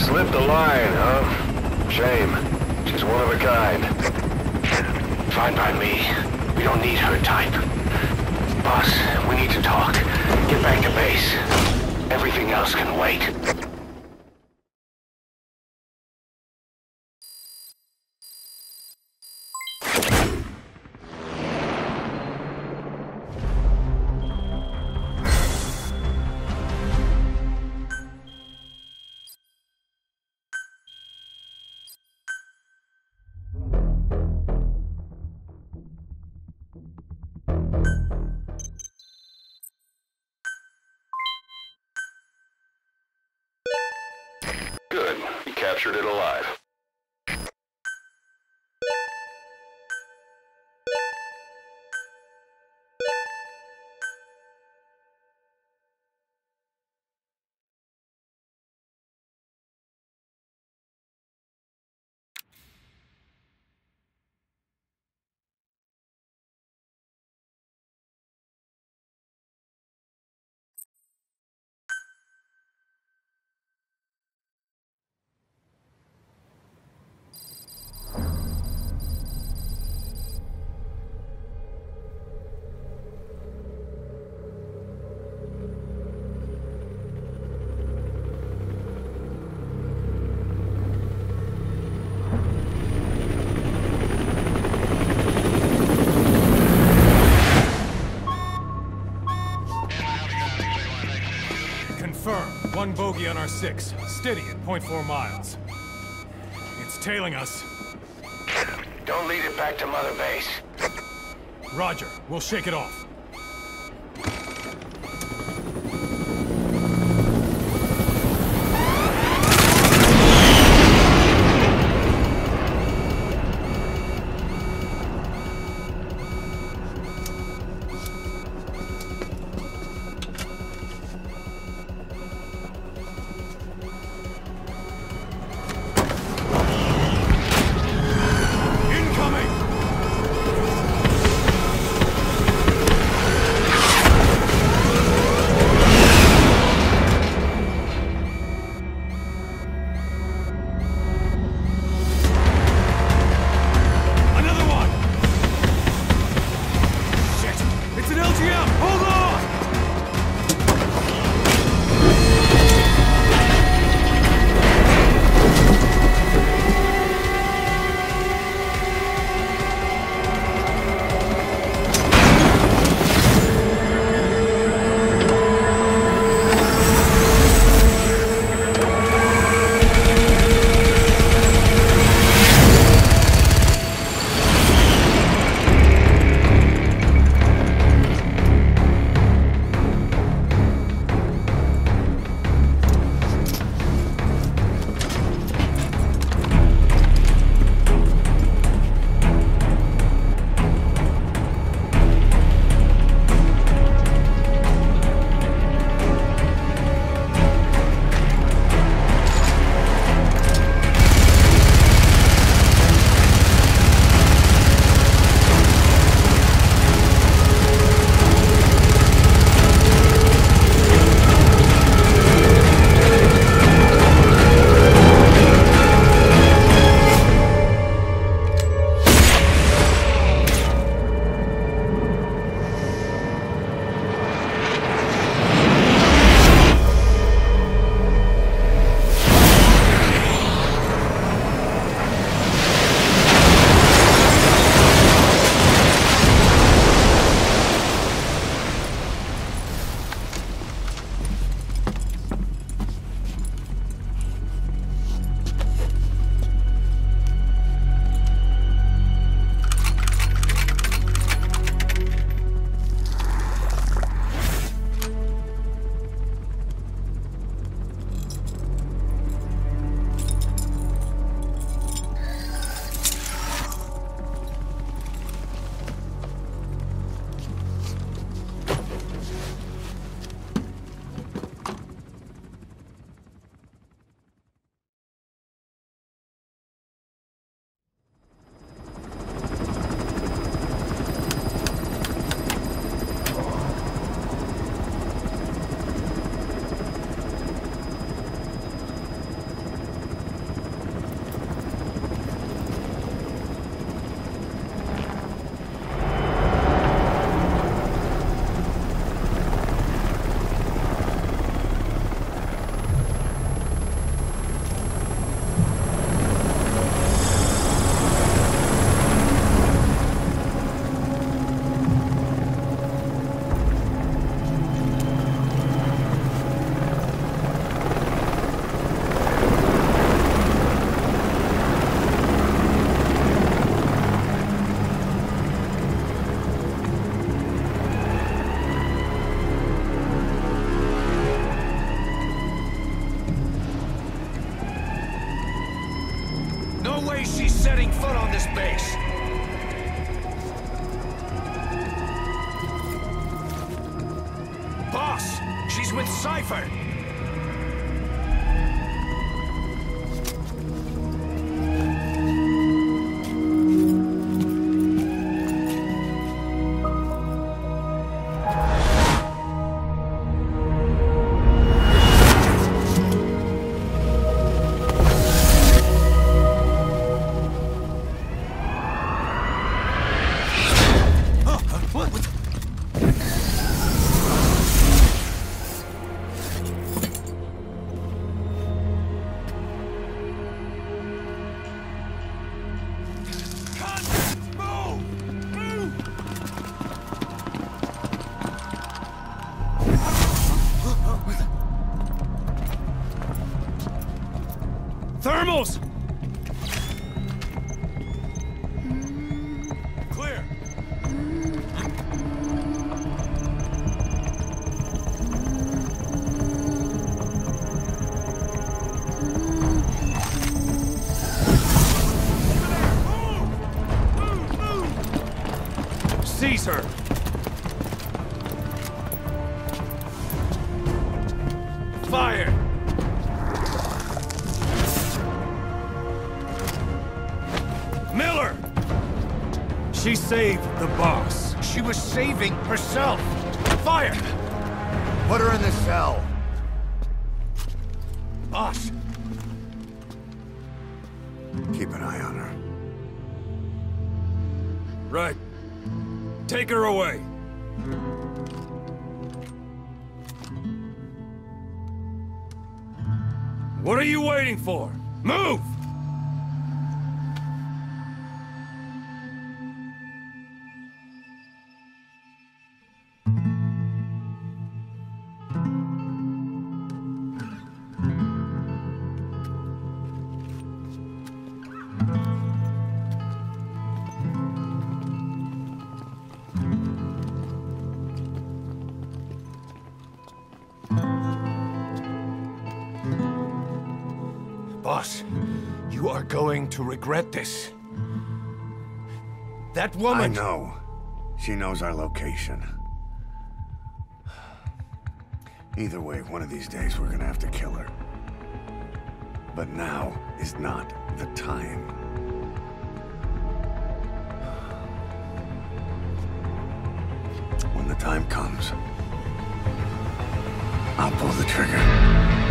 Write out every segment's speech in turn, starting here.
Slipped the line, huh? Shame. She's one of a kind. Fine by me. We don't need her type. Boss, we need to talk. Get back to base. Everything else can wait. Good. You captured it alive. One bogey on our 6, steady at .4 miles. It's tailing us. Don't lead it back to Mother Base. Roger, we'll shake it off. way she's setting foot on this base. Boss, she's with Cypher. Thermals! Clear. Seize her! Fire! Miller! She saved the boss. She was saving herself. Fire! Put her in the cell. Boss, Keep an eye on her. Right. Take her away. What are you waiting for? Move! boss, you are going to regret this. That woman... I know. She knows our location. Either way, one of these days we're gonna have to kill her. But now is not the time. When the time comes, I'll pull the trigger.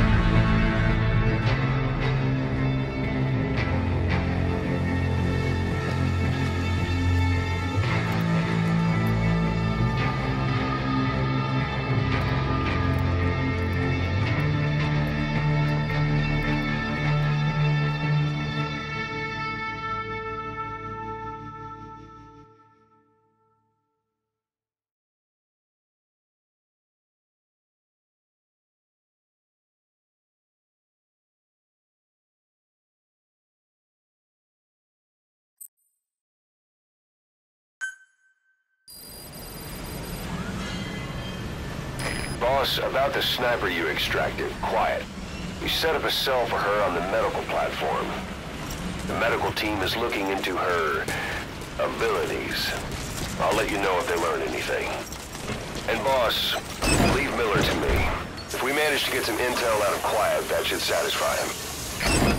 Boss, about the sniper you extracted, quiet. We set up a cell for her on the medical platform. The medical team is looking into her abilities. I'll let you know if they learn anything. And boss, leave Miller to me. If we manage to get some intel out of Quiet, that should satisfy him.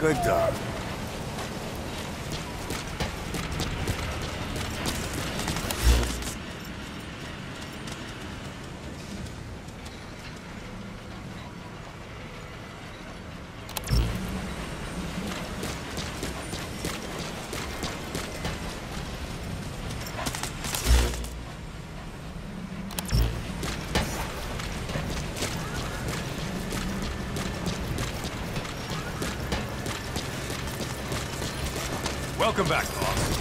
Good dog. Welcome back, boss.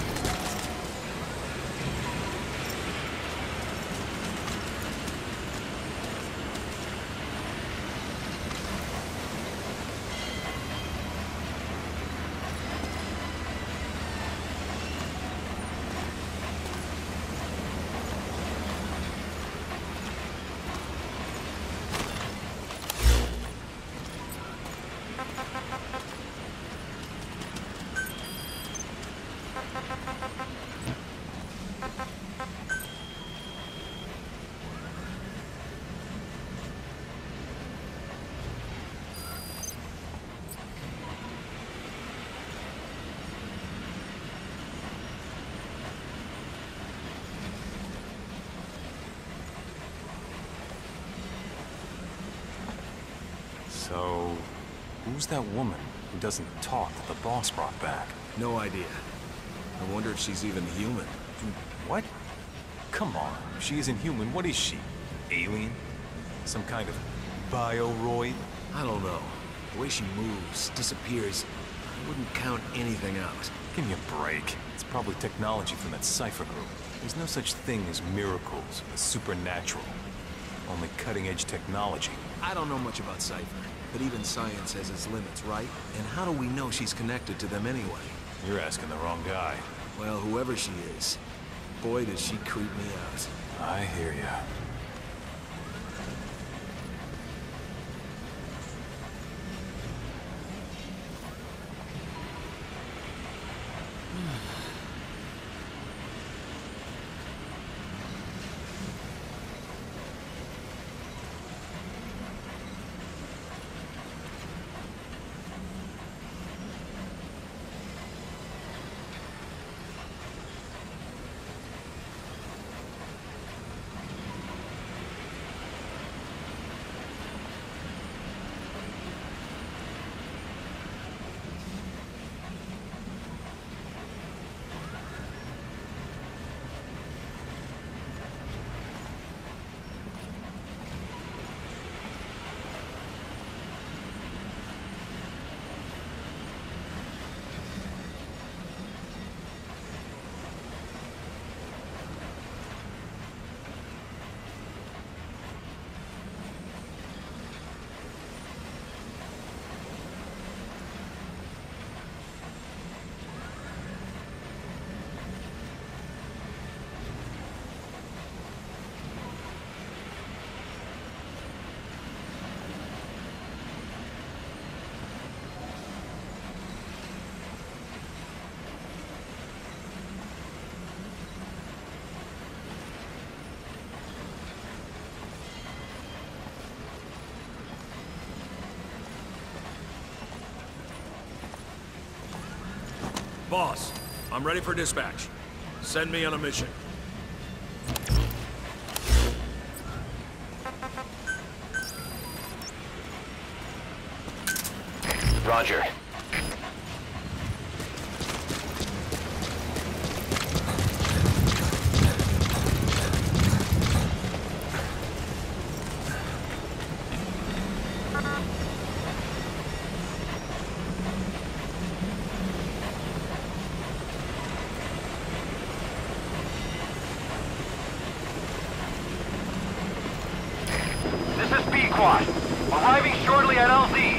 So, who's that woman who doesn't talk that the boss brought back? No idea. I wonder if she's even human. What? Come on, if she isn't human, what is she? Alien? Some kind of bioroid? I don't know. The way she moves, disappears, I wouldn't count anything out. Give me a break. It's probably technology from that Cypher group. There's no such thing as miracles, as supernatural. Only cutting-edge technology. I don't know much about Cypher, but even science has its limits, right? And how do we know she's connected to them anyway? You're asking the wrong guy. Well, whoever she is, boy does she creep me out. I hear ya. Boss, I'm ready for dispatch. Send me on a mission. Roger. This is Pequod. Arriving shortly at LZ.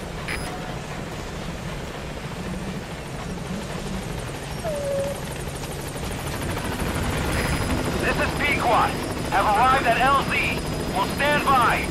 This is Pequod. Have arrived at LZ. Will stand by.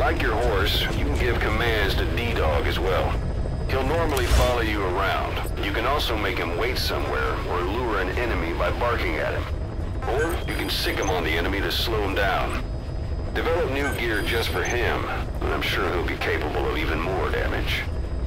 like your horse, you can give commands to D-Dog as well. He'll normally follow you around. You can also make him wait somewhere or lure an enemy by barking at him. Or you can sick him on the enemy to slow him down. Develop new gear just for him, and I'm sure he'll be capable of even more damage.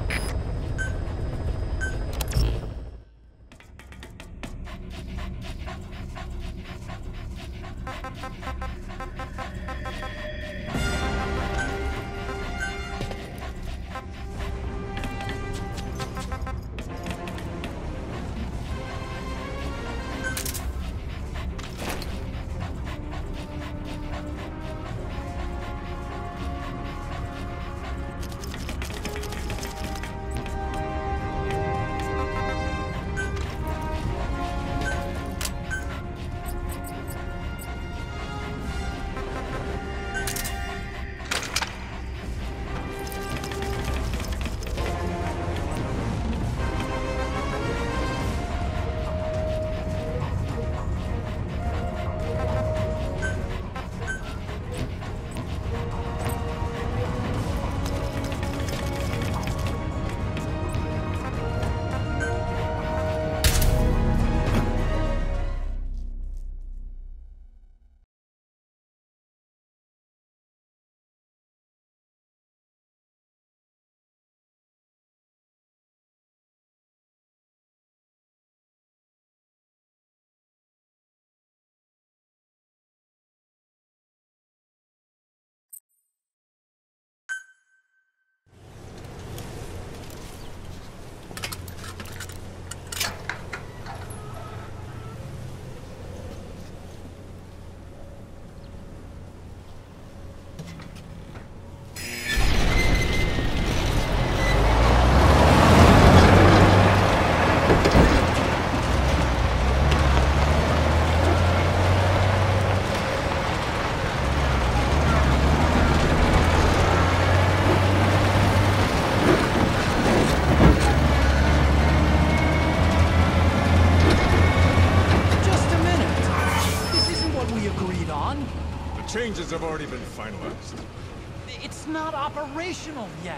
Changes have already been finalized. It's not operational yet.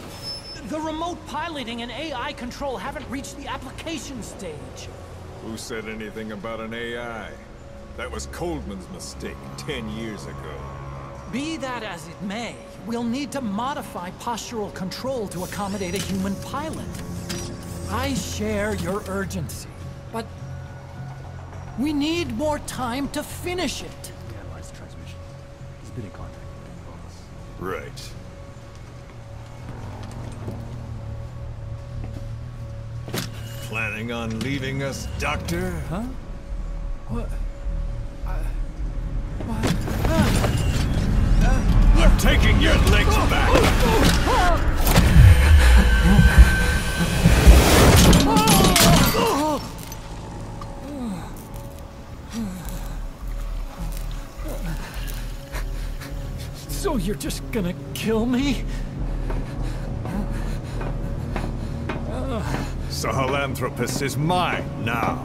The remote piloting and AI control haven't reached the application stage. Who said anything about an AI? That was Coldman's mistake 10 years ago. Be that as it may, we'll need to modify postural control to accommodate a human pilot. I share your urgency, but we need more time to finish it. We analyzed the transmission. He's been in contact with boss. Right. Planning on leaving us, Doctor? Huh? What? I'm taking your legs back! So you're just gonna kill me? Sahelanthropus is mine now.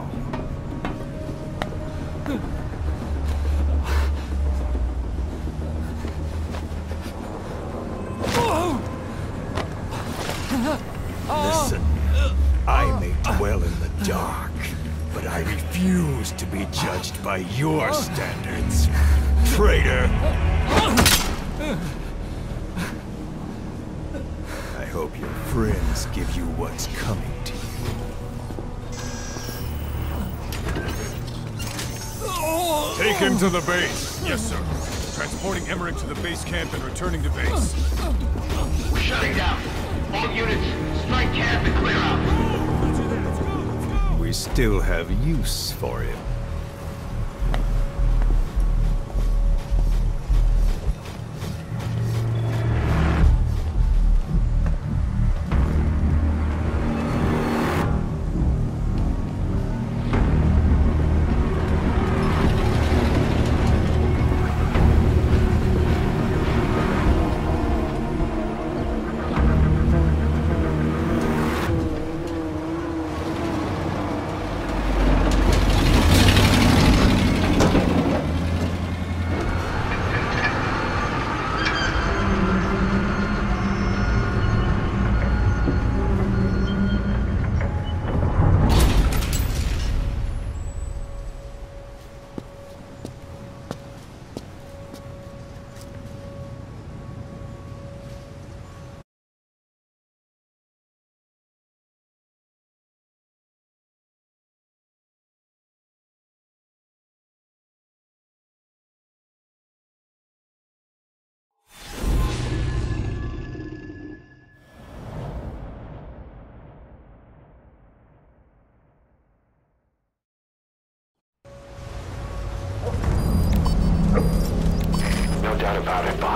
Listen, I may dwell in the dark, but I refuse to be judged by your standards, traitor! I hope your friends give you what's coming to you. Take him to the base. Yes, sir. Transporting Emmerich to the base camp and returning to base. We're shutting down. All units, strike camp and clear out. We still have use for him.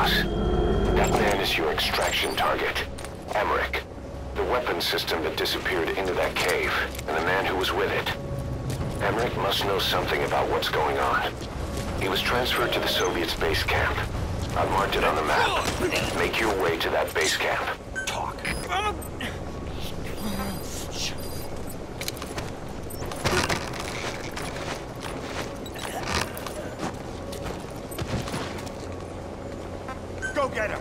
boss. That man is your extraction target, Emmerich. The weapons system that disappeared into that cave, and the man who was with it. Emmerich must know something about what's going on. He was transferred to the Soviets' base camp. I've marked it on the map. Make your way to that base camp. Talk. Go get him!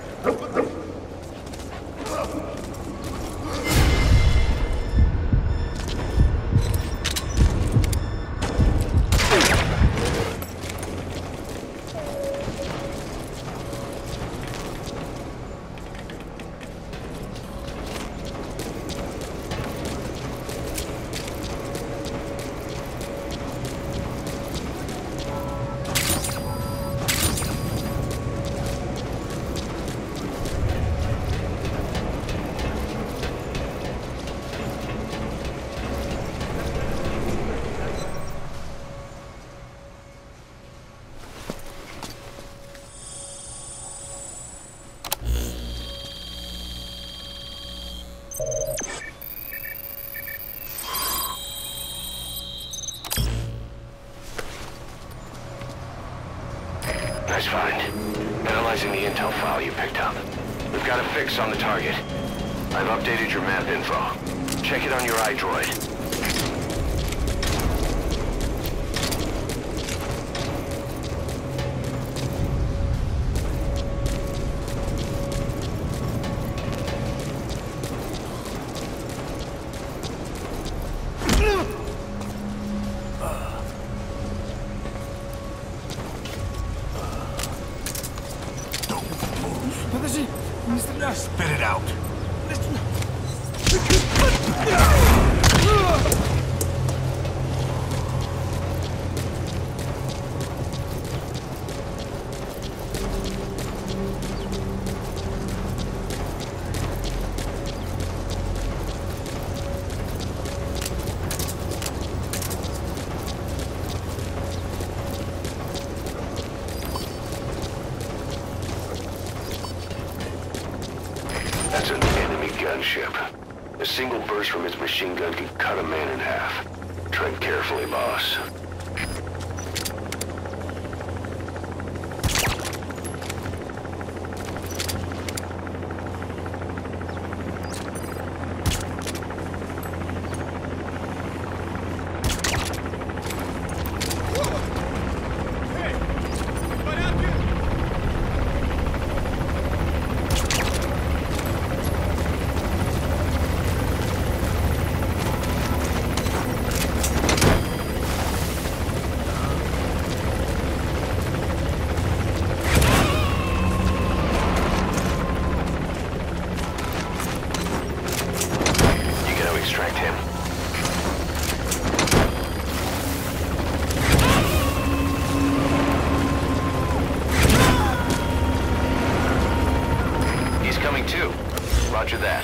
Nice find. Analyzing the intel file you picked up. We've got a fix on the target. I've updated your map info. Check it on your iDroid. Spit it out. That's an enemy gunship. A single burst from its machine gun could cut a man in half. Tread carefully, boss. Extract him. He's coming too. Roger that.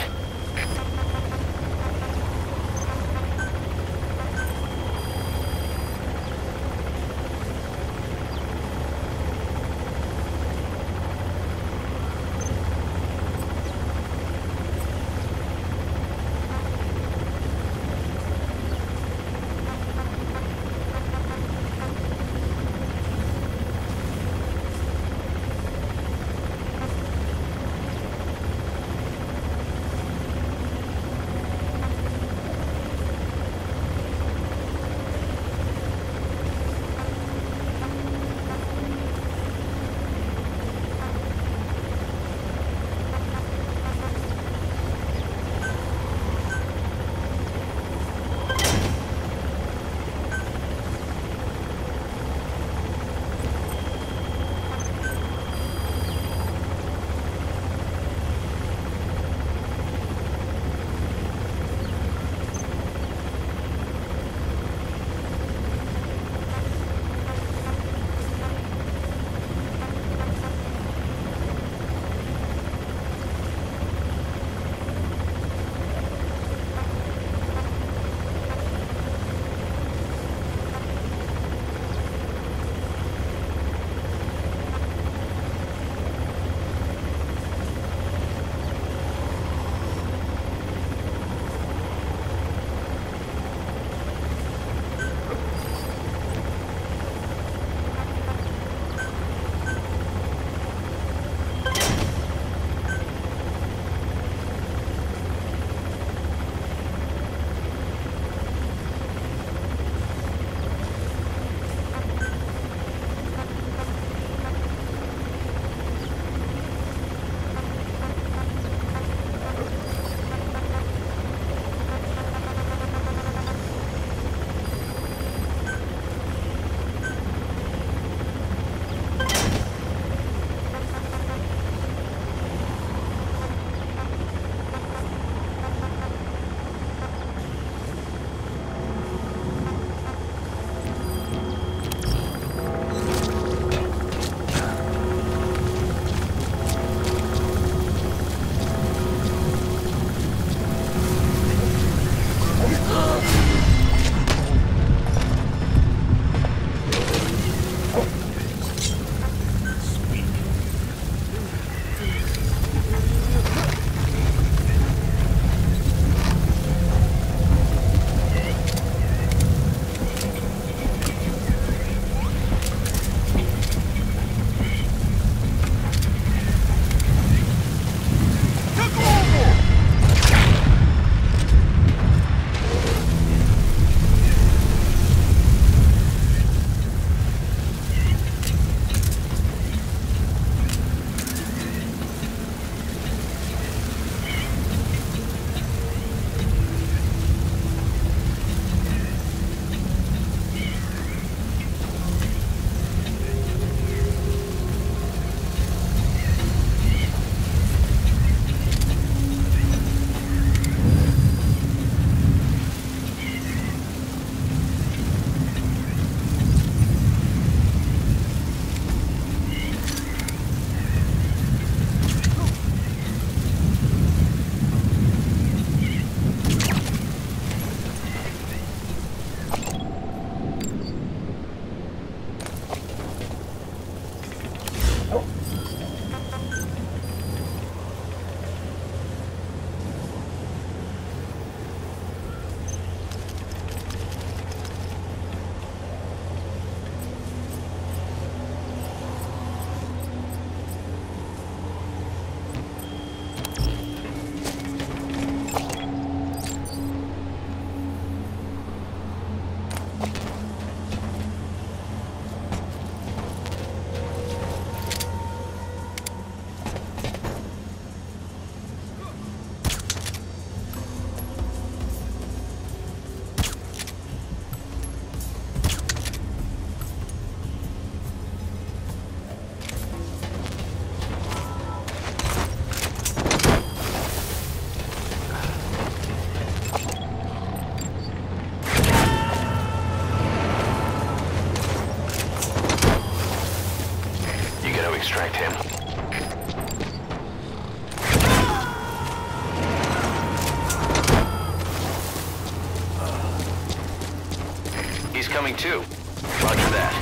coming too. Roger that.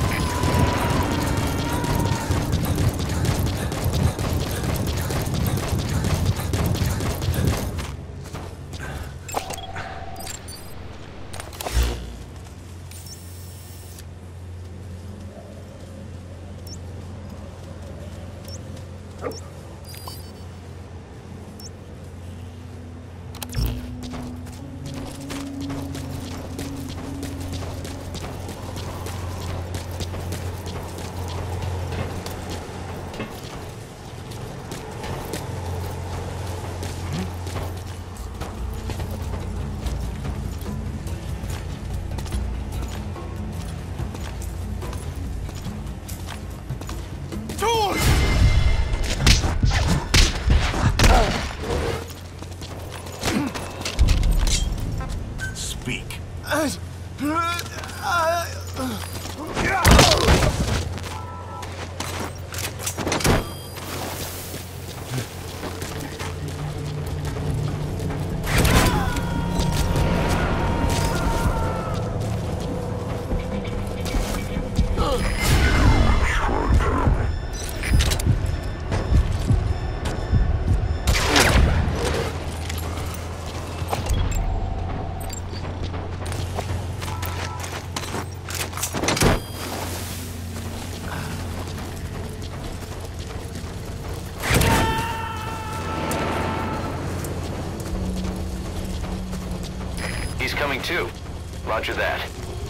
Speak. He's coming too. Roger that.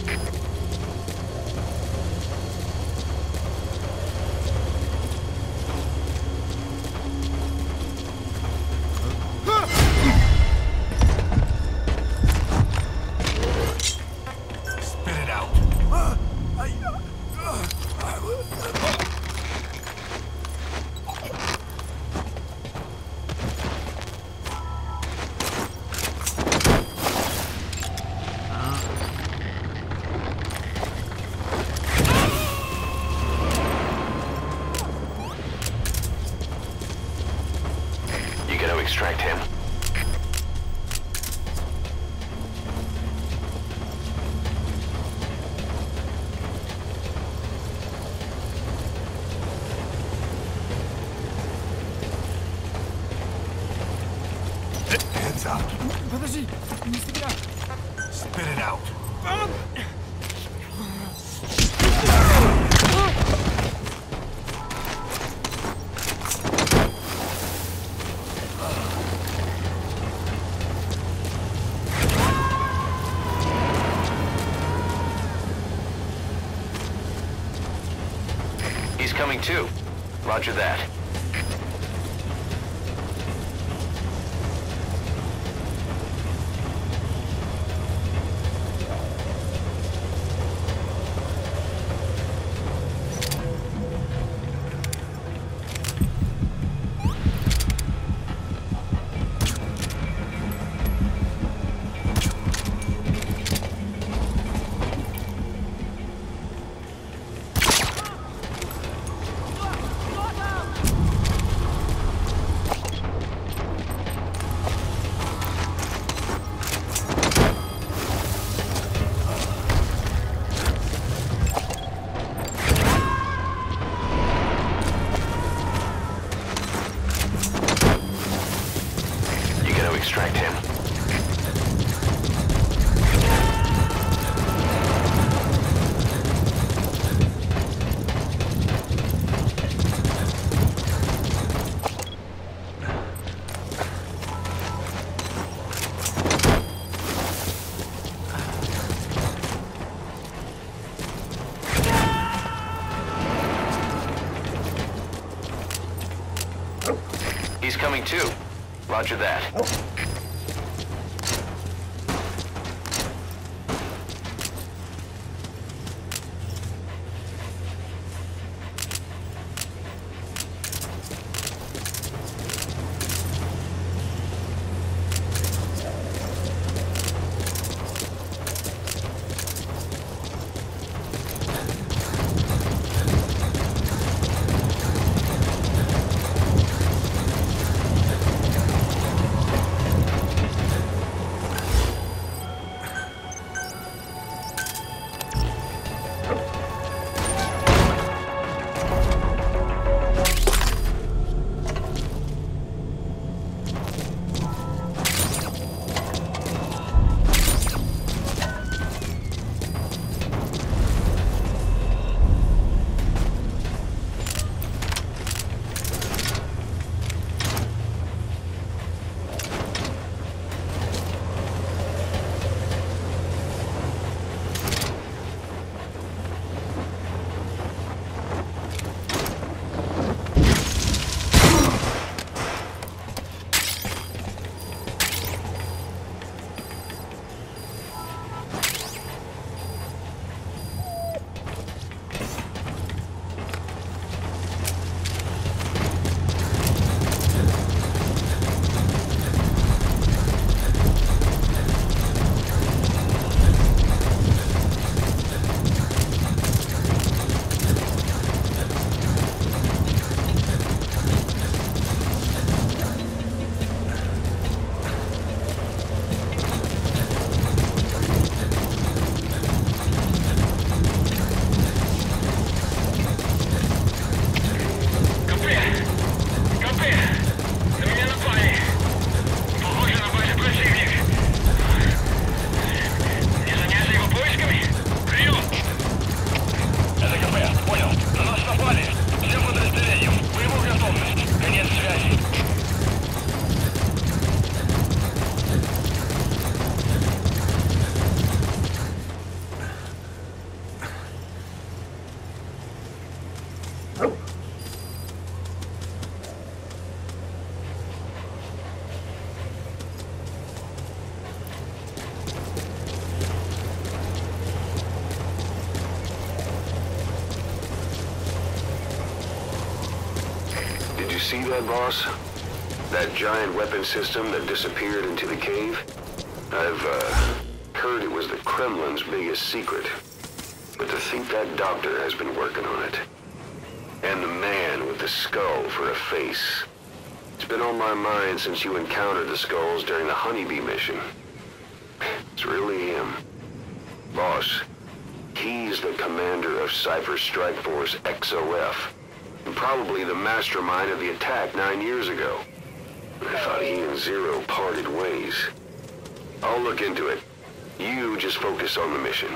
Spit it out. You gonna extract him? Hands up. Подожди, не стреляй. Spit it out. He's coming too. Roger that. Extract him. He's coming too. Roger that. See that, boss? That giant weapon system that disappeared into the cave? I've heard it was the Kremlin's biggest secret. But to think that doctor has been working on it. And the man with the skull for a face. It's been on my mind since you encountered the skulls during the Honeybee mission. It's really him. Boss, he's the commander of Cypher Strike Force XOF. And probably the mastermind of the attack 9 years ago. I thought he and Zero parted ways. I'll look into it. You just focus on the mission.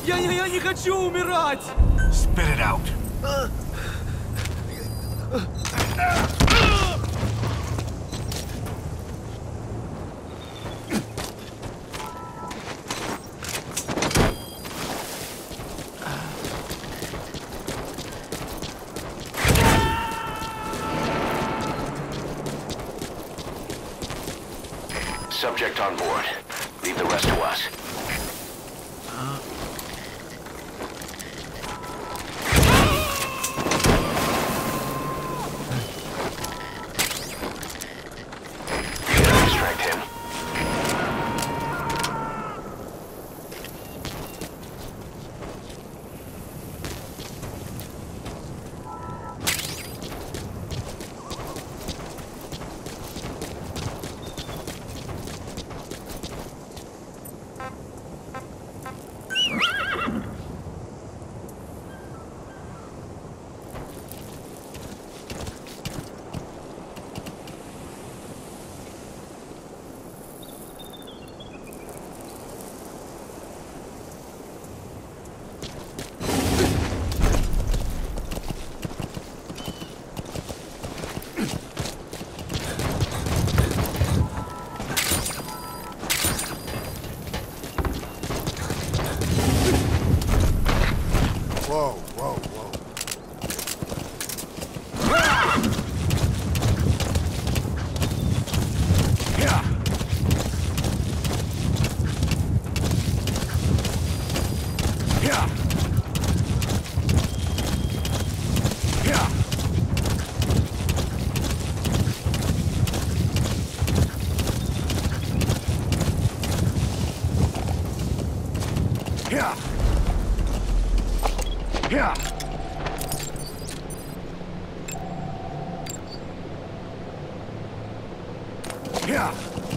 Я не хочу умирать! Spit it out. Subject on board. Leave the rest to us. You gotta extract him. Whoa, whoa, whoa. Yeah. Yeah. Yeah. Yeah. Yeah. Yeah.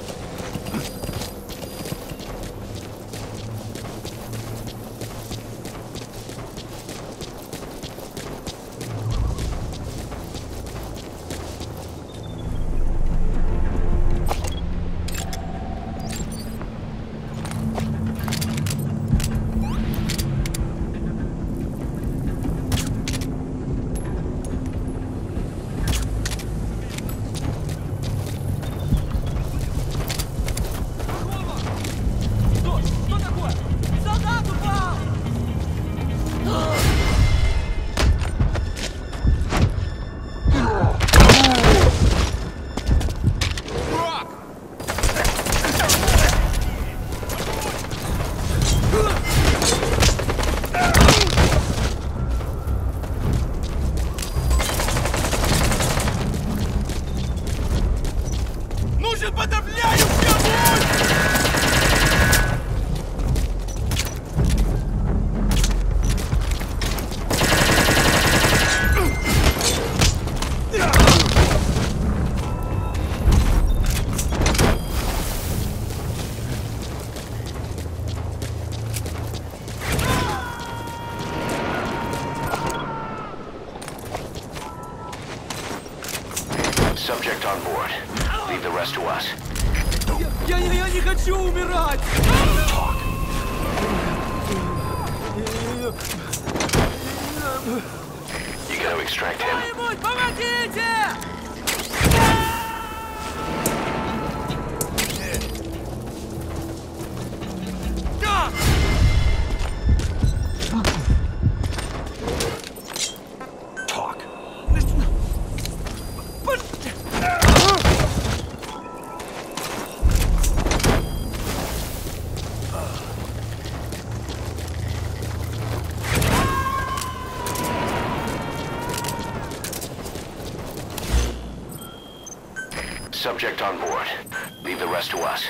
Subject on board. Leave the rest to us. Я не хочу умирать! Talk. You gotta extract him. Кто-нибудь, помогите! Talk. Subject on board. Leave the rest to us.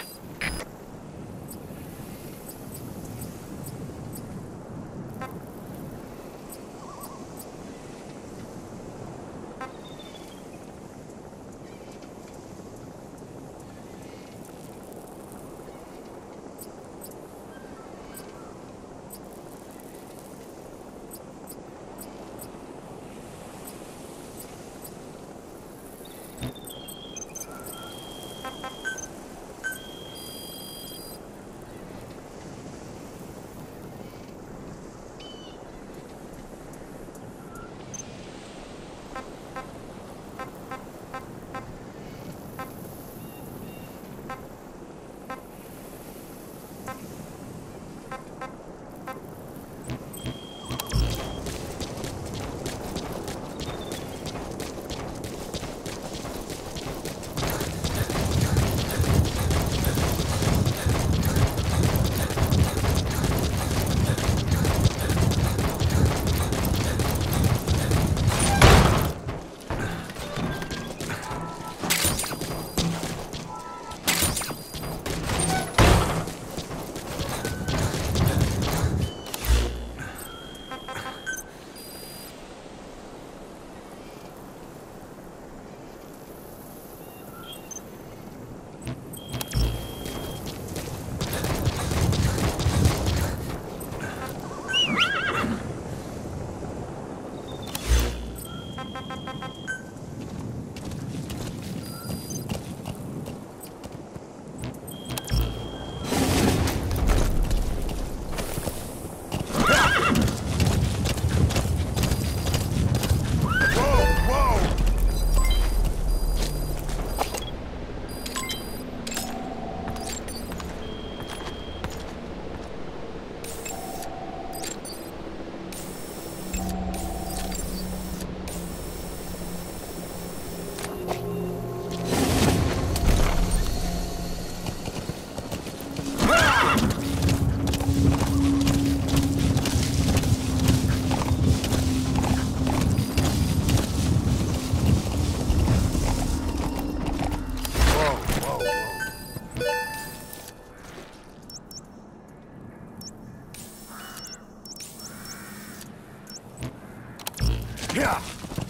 Yeah.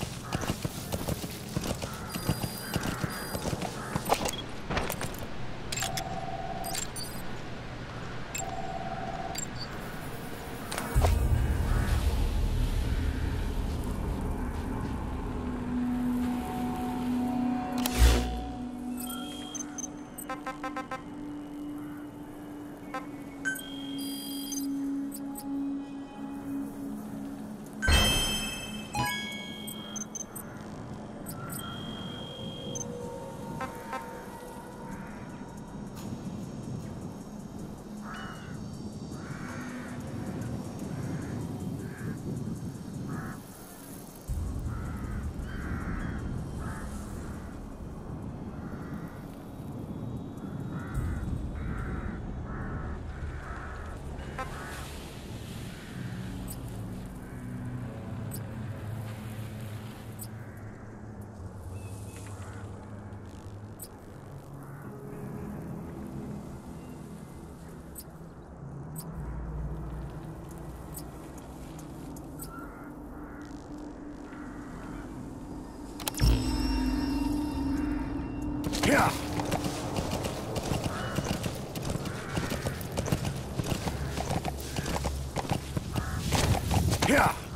Yeah. Yeah.